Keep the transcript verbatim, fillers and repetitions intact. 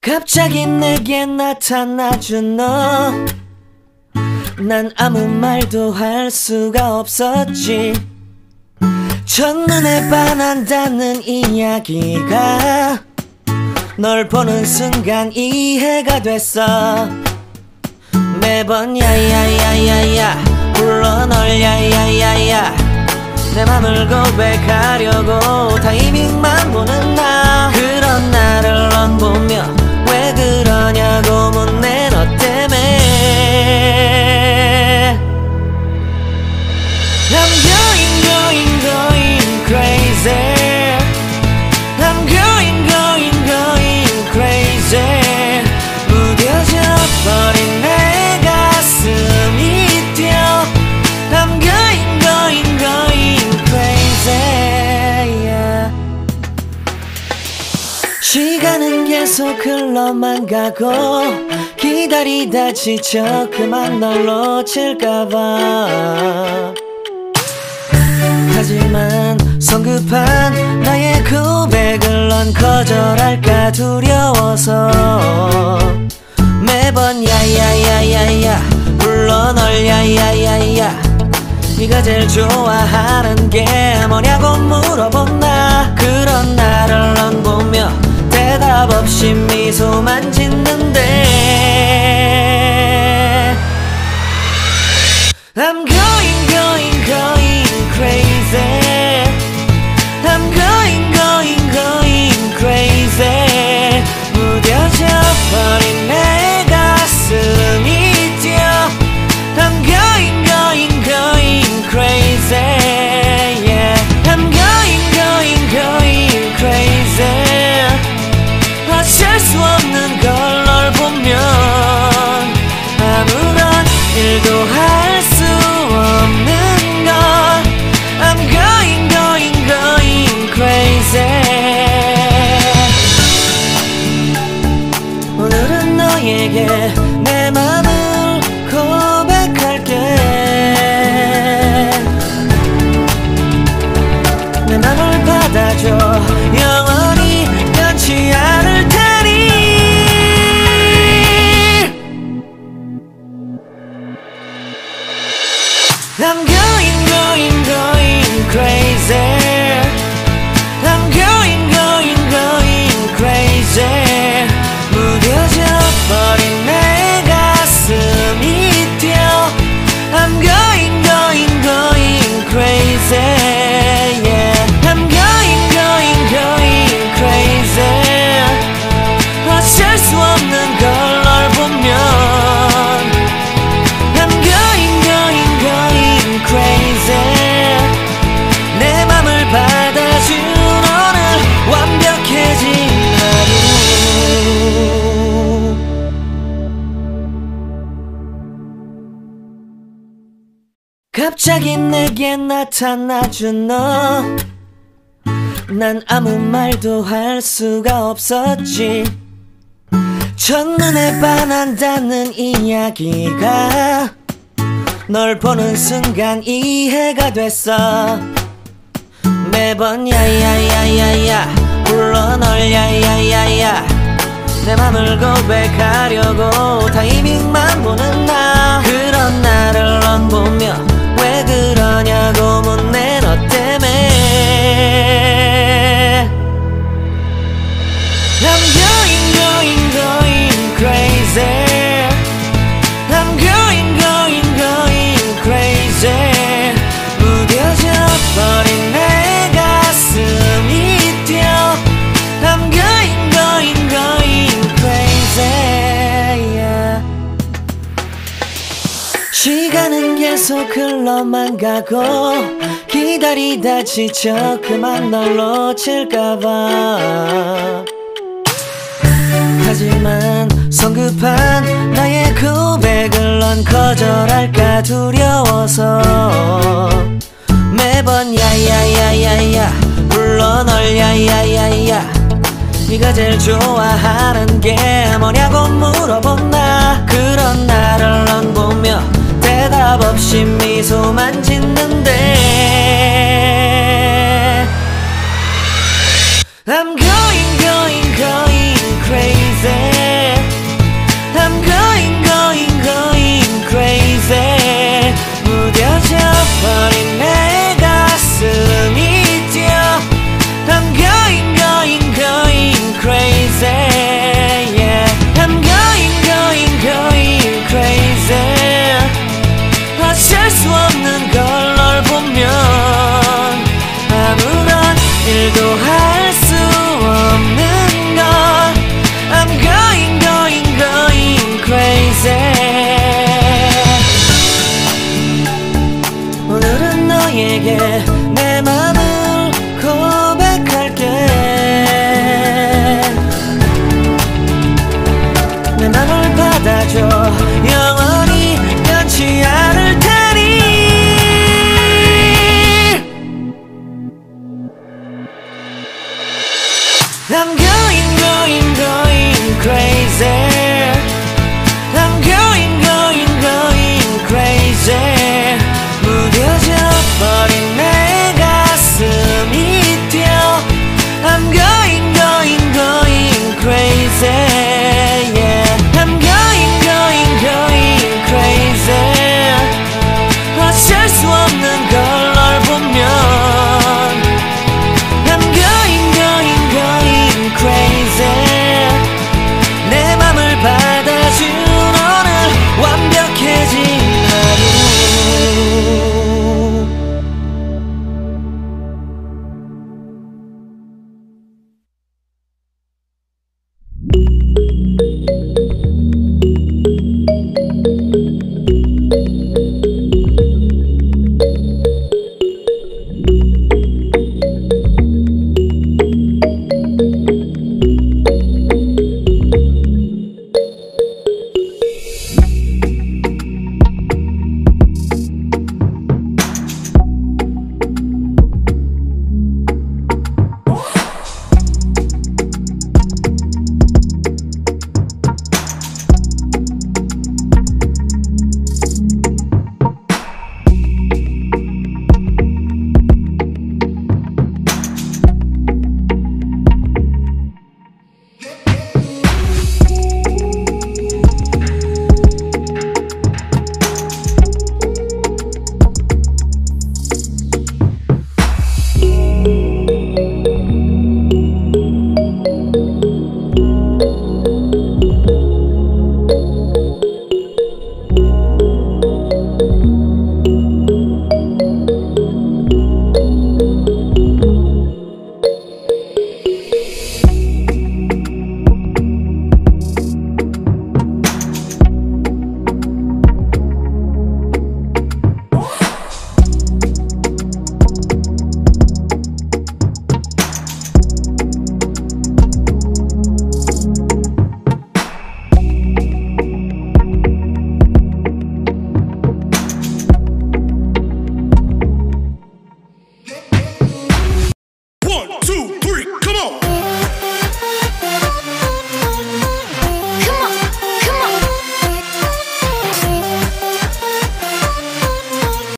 갑자기 내게 나타나준 너, 난 아무 말도 할 수가 없었지. 첫눈에 반한다는 이야기가 널 보는 순간 이해가 됐어. 매번 야야야야야 불러 널 야야야야, 내 맘을 고백하려고 타이밍만 보는 나. 그런 나를 넌 보며 왜 그러냐고 묻네. 너 때문에 I'm going going going crazy. I'm going going going crazy. 무뎌져 버린 내 가슴이 뛰어. I'm going going going crazy, yeah. 시간은 계속 흘러만 가고 기다리다 지쳐 그만 널 놓칠까봐. 하지만 성급한 나의 고백을 넌 거절할까 두려워서 매번 야야야야야 불러 널 야야야야. 네가 제일 좋아하는 게 뭐냐고 물어본 나. 그런 나를 넌 보며 대답 없이 미소만 짓는데 I'm going going going crazy. I'm going going going crazy. 무뎌져 버린 내 가슴이 뛰어. I'm going going going crazy, yeah. I'm going going going crazy. 어쩔 수 없는 걸 널 보면 아무런 일도 할 수 없는 걸. I'm going going going crazy. 오늘은 너에게 내 맘을 고백할게. 내 맘을 받아줘. 영원히 변치 않을 테니. I'm going going going crazy. I'm going going going crazy. 무뎌져 버린 내 가슴이 뛰어. I'm going going going crazy, yeah. I'm going going going crazy. 어쩔 수 없는 걸 널 보면 I'm going going going crazy. 내 맘을 받아준 오늘 완벽해진 하루. 갑자기 내게 나타나준 너, 난 아무 말도 할 수가 없었지. 첫눈에 반한다는 이야기가 널 보는 순간 이해가 됐어. 매번 야야야야야 불러 널 야야야야, 내 맘을 고백하려고 타이밍만 보는 나. 그런 나를 넌 보며 왜 그러냐고 묻네. 너 때문에 I'm going going going crazy. I'm going going going crazy. 무뎌져 버린 내 가슴이 뛰어. I'm going going going crazy, yeah. 시간은 계속 흘러만 가고 기다리다 지쳐 그만 널 놓칠까봐. 하지만 성급한 나의 고백을 넌 거절할까 두려워서 매번 야야야야야 불러 널 야야야야. 네가 제일 좋아하는 게 뭐냐고 물어본 나. 그런 나를 넌 보며 대답 없이 미소만 짓는데 I'm going